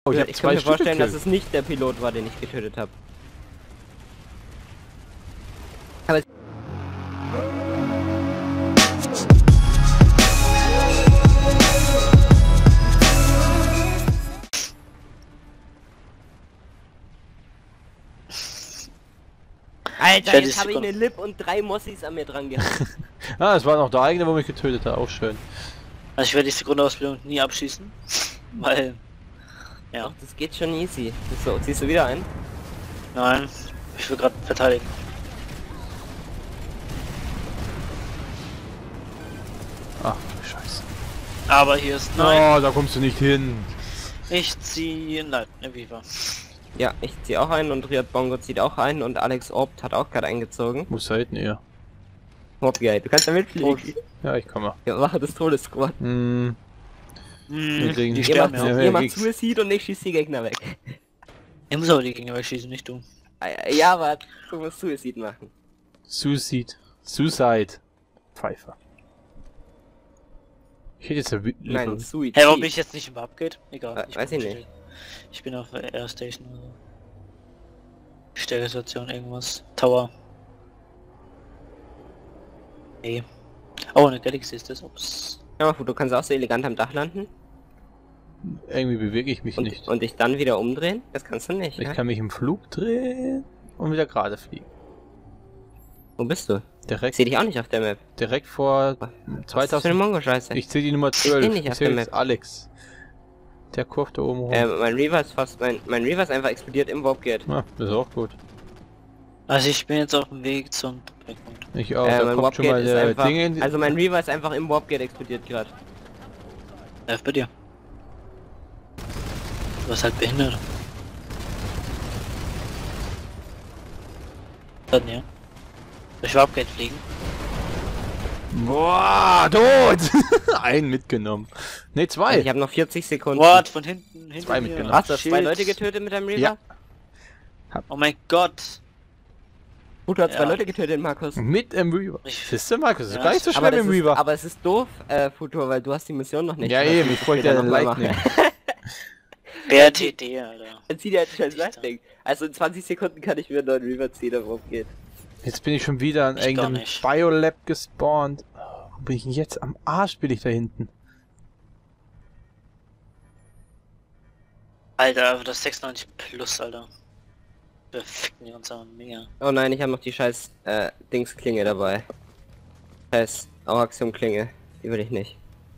Oh, Ich kann mir vorstellen, dass es nicht der Pilot war, den ich getötet habe. Aber Alter, jetzt habe ich eine Lip und 3 Mossis an mir dran gehabt. Ah, es war noch der eigene, wo mich getötet hat, auch schön. Also ich werde diese Grundausbildung nie abschließen, weil... Ja. Ach, das geht schon easy. So, ziehst du wieder ein? Nein, ich will gerade verteidigen. Ach, scheiße. Aber hier ist... Nein. Oh, da kommst du nicht hin. Ich ziehe... Nein, wie war. Ja, ich ziehe auch ein und Riad Bongo zieht auch ein und Alex Orbt hat auch gerade eingezogen. Muss selten eher. Hoppgeil, du kannst da mitfliegen. Ja, ich kann mal. Ja, mache das Todessquad. Wir kriegen Die die sterben Sterben, Ihr macht Suicide und ich schieße die Gegner weg. Er muss aber die Gegner wegschießen, nicht du. Ja, aber du musst Suicide machen. Suicide. Pfeifer. Ich hätte jetzt ja... Nein, Suicide. Hey, warum bin ich jetzt nicht im Upgrade? Egal. Weiß ich nicht. Ich bin auf Air Station oder so. Stärkestation, irgendwas. Tower. Nee. Oh, eine Galaxy ist das. Ups. Ja, du kannst auch so elegant am Dach landen. Irgendwie bewege ich mich nicht. Und dich dann wieder umdrehen? Das kannst du nicht. Ich ne? kann mich im Flug drehen und wieder gerade fliegen. Wo bist du? Ich Direkt, sehe dich auch nicht auf der Map. direkt vor Was ist das für 2000. eine Mongo-Scheiße? Ich zähle die Nummer 12. bin nicht Ich auf der zähle Map. jetzt Alex. Der kurft da oben rum. Mein Reaver ist fast... Mein Reaver ist einfach explodiert im Warpgate. Ja, das ist auch gut. Also ich bin jetzt auf dem Weg zum Breakpoint. Ich auch. Da mein kommt schon Warpgate mal ist der einfach... Dinge in... Also mein Reaver ist einfach im Warpgate explodiert gerade. Bei dir. Du warst halt behindert. Dann ja. Soll ich überhaupt Geld fliegen? Boah, tot! Einen mitgenommen. Ne, zwei. Ich habe noch 40 Sekunden. What? Von hinten, hinter Zwei mir. mitgenommen. Hast du zwei Shit. Leute getötet mit deinem Reaver? Ja. Oh mein Gott. Gut, du hast zwei Ja. Leute getötet, Markus. Mit dem Reaver. Ich- Siehst du, Markus? Das ist Ja. gar nicht so Aber, schlimm im Reaver. aber es ist doof, Futur, weil du hast die Mission noch nicht. Ja, Das eben. musst Ich du wollte später ja noch mal Lightning. machen. BRTD, Alter. Dann zieh dir halt scheiß Lightning. Also in 20 Sekunden kann ich mir einen neuen Reaver ziehen, der worum geht. Jetzt bin ich schon wieder an Ich gar irgendeinem nicht. Biolab gespawnt. Wo bin ich denn jetzt? Am Arsch bin ich da hinten. Alter, aber das 96 plus, Alter. Wir ficken die uns aber mega. Oh nein, ich habe noch die scheiß Dingsklinge dabei. Scheiß Auaxium-Klinge. Die will ich nicht.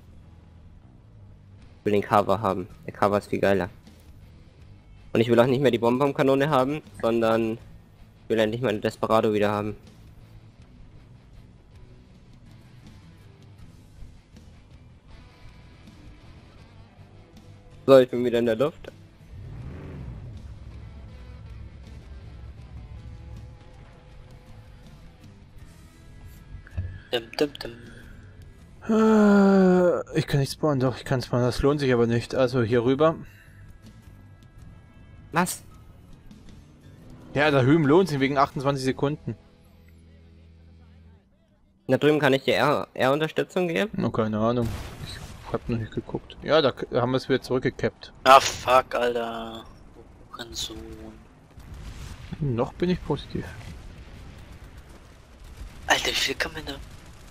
Ich will den Cover haben. Der Cover ist viel geiler. Und ich will auch nicht mehr die Bombenkanone haben, sondern ich will endlich meine Desperado wieder haben. So, ich bin wieder in der Luft. Ich kann nicht spawnen, doch, ich kann spawnen, das lohnt sich aber nicht. Also hier rüber. Was? Ja, da hüben lohnt sich wegen 28 Sekunden. Da drüben kann ich dir R-Unterstützung geben. Oh, keine Ahnung. Ich hab noch nicht geguckt. Ja, da haben wir es wieder zurückgekappt. Ah fuck, Alter. Hurensohn. Noch bin ich positiv. Alter, wie viel kann man da?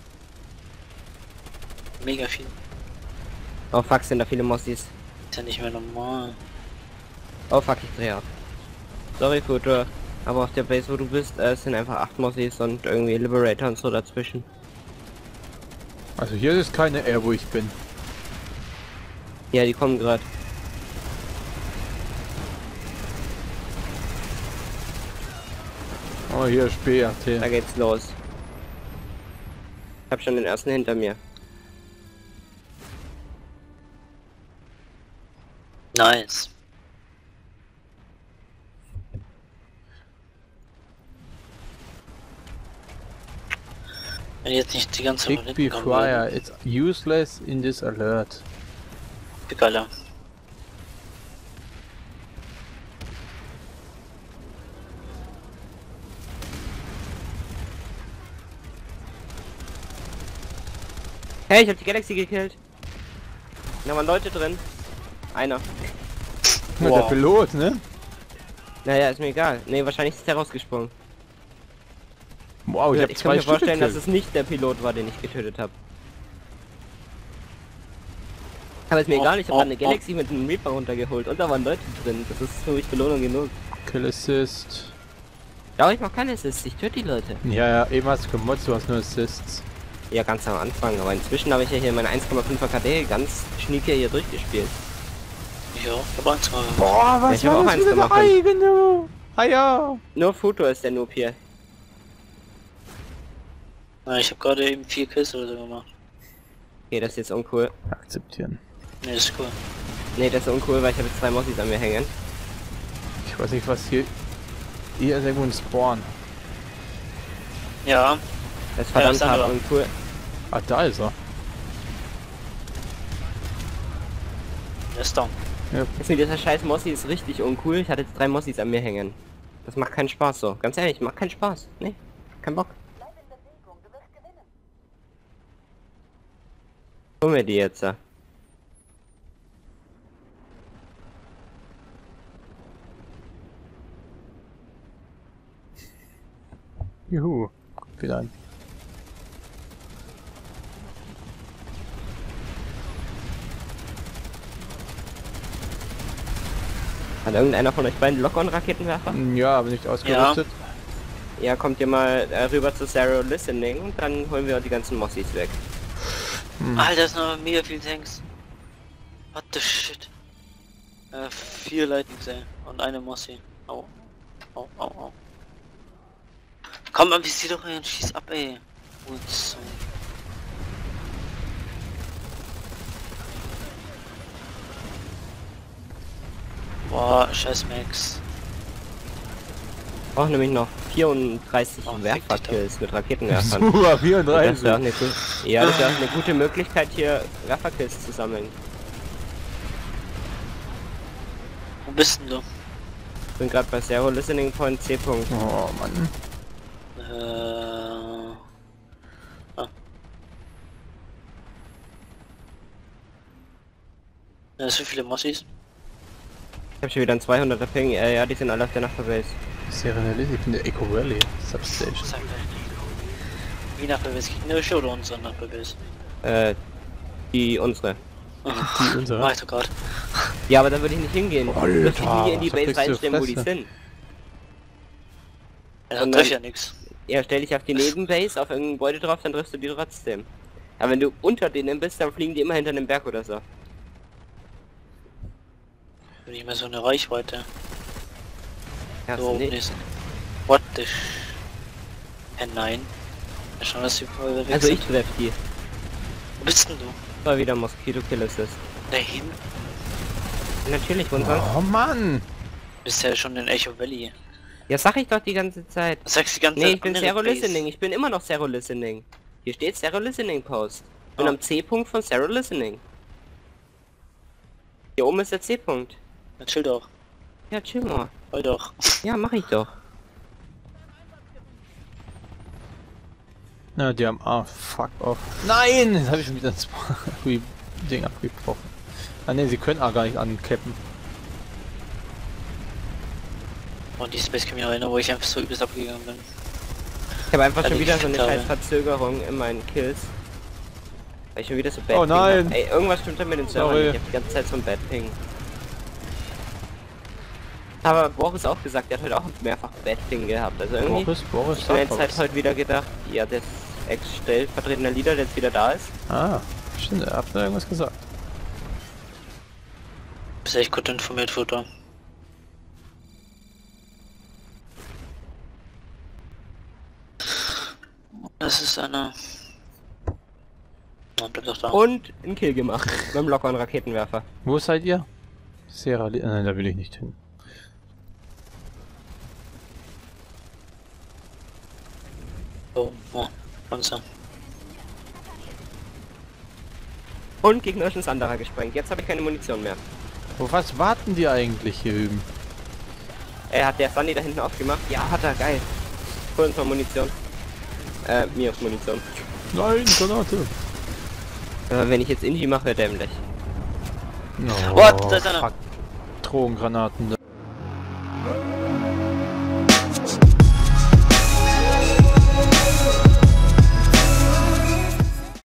Mega viel. Oh fuck, sind da viele Mossis. Ist ja nicht mehr normal. Oh fuck, ich drehe ab. Sorry, Futur. Aber auf der Base, wo du bist, sind einfach 8 Mossis und irgendwie Liberator und so dazwischen. Also hier ist keine R, wo ich bin. Ja, die kommen gerade. Oh, hier ist BRT. Da geht's los. Ich hab schon den ersten hinter mir. Nice. Wenn jetzt nicht die ganze Zeit Big Fire, it's useless in this alert. Geiler. Hey, ich hab die Galaxy gekillt. Da waren Leute drin. Einer. Ja, der Wow. Pilot, ne? Naja, ist mir egal. Ne, wahrscheinlich ist der rausgesprungen. Wow, ich hab Ich kann zwei mir Stück vorstellen, dass gekillt. es nicht der Pilot war, den ich getötet habe. Aber ist mir Oh, egal, ich habe oh, eine Galaxy mit einem Reaper runtergeholt und da waren Leute drin. Das ist für mich Belohnung genug. Kill Assist. Ja, ich mach keine Assists, ich töte die Leute. Ja, ja, eben hast du gemotzt, du hast nur Assists. Ja, ganz am Anfang, aber inzwischen habe ich ja hier meine 1,5er KD ganz schnieke hier durchgespielt. Ja, ich hab Angst mal. Boah, was Ich hab war auch das eins für eine gemacht. eigene? Ah ja. Nur Futo ist der Noob hier. Ja, ich habe gerade eben 4 Kills oder so gemacht. Okay, das ist jetzt uncool. Akzeptieren. Ne, ist cool. Ne, das ist uncool, weil ich habe jetzt 2 Mossis an mir hängen. Ich weiß nicht, was hier... Hier ist irgendwo ein Spawn. Ja, Das ist verdammt Ja, hart das ist uncool. Ah, da ist er. der ist down. Jetzt mit dieser scheiß Mossi ist richtig uncool. Ich hatte jetzt 3 Mossis an mir hängen. Das macht keinen Spaß so. Ganz ehrlich, macht keinen Spaß. Nee, kein Bock. Hol mir die jetzt. Juhu. Guck wieder an. Hat irgendeiner von euch beiden Lock-on-Raketenwerfer? Ja, aber nicht ausgerüstet. Ja, kommt ihr mal rüber zu Zero Listening und dann holen wir die ganzen Mossis weg. Alter, ist noch mega viel Tanks. What the shit. 4 Lightnings, ey. Und eine Mossi. Au. Au, au, au. Komm, avisier doch und schieß ab, ey. Und so. Boah, scheiß Max. Ich brauche nämlich noch 34 Oh, fick Werferkills mit Raketenwerfern. Super, Das 34. wäre auch eine, ja, das wäre auch eine gute Möglichkeit hier Werferkills zu sammeln. Wo bist denn du? Ich bin gerade bei Zero Listening Point C. -Punkt. Oh Mann. Ja, so viele Mossis. Ich habe schon wieder einen 200er Ping. Ja, die sind alle auf der Nachbarbase. Serialist, ich bin der Eco Valley Substation. Sag gleich. Wie Nachbeweis? Gegnerische oder unsere Nachbeweis? Die unsere. Die unsere? Mach ich doch grad. Ja, aber da würde ich nicht hingehen. Alter, Ich würde die hier in die da Base kriegst du reinstellen, wo die Fresse. sind. Ja, dann Sondern- treffe ich ja nix. Ja, stell dich auf die Nebenbase, auf irgendein Gebäude drauf, dann triffst du die trotzdem. Aber wenn du unter denen bist, dann fliegen die immer hinter einem Berg oder so. Bin nicht mehr so eine Reichweite. Ja, So, nee. nächsten. What the nein. Ja, schon, dass die voll weg Also ich sind. treff die. Wo bist denn du? War wieder Mosquito Kill Assist. Da hinten? Natürlich, und sonst? Oh Mann. Bist ja schon in Echo Valley. Ja, sag ich doch die ganze Zeit. Was sagst du die ganze Nee, Zeit? ich bin Andere Zero Base? Listening. Ich bin immer noch Zero Listening. Hier steht Zero Listening Post. Ich bin Ah. am C-Punkt von Zero Listening. Hier oben ist der C-Punkt. Na, chill doch. Ja, chill mal. Heul doch. Ja, mach ich doch. Na, die haben... Ah, fuck off. Nein! Jetzt habe ich schon wieder das Ding abgebrochen. Ah ne, sie können auch gar nicht ancappen. Und die Space Camp Arena, wo ich einfach so übelst abgegangen bin. Ich habe einfach Weil schon ich wieder so eine geklickt scheiß habe. Verzögerung in meinen Kills. Weil ich schon wieder so Bad Oh Ping nein. hab. Ey, irgendwas stimmt da mit den Servern Sorry. nicht. Ich hab die ganze Zeit so ein Bad Ping. Aber Boris auch gesagt, der hat heute auch mehrfach Bad Ping gehabt. Also irgendwie... Boris, Ich habe jetzt sag halt was. heute wieder gedacht, ja, das Ex-stellvertretender Leader, der jetzt wieder da ist. Ah, stimmt, er hat da irgendwas gesagt. Bist echt gut informiert, Futter. Das ist eine... Oh, bleib doch da. Und einen Kill gemacht. mit dem lockeren Raketenwerfer. Wo seid ihr? Nein, da will ich nicht hin. Oh, oh, Panzer. Und gegnerisches anderer gesprengt. Jetzt habe ich keine Munition mehr. Wo was warten die eigentlich hier üben? Hat der Sunny da hinten aufgemacht? Ja, hat er, geil. Hol uns mal Munition. Mir auf Munition. Nein, Granate. Wenn ich jetzt Inji mache, dämlich. No, What? Da ist einer. fuck. Drogengranaten da.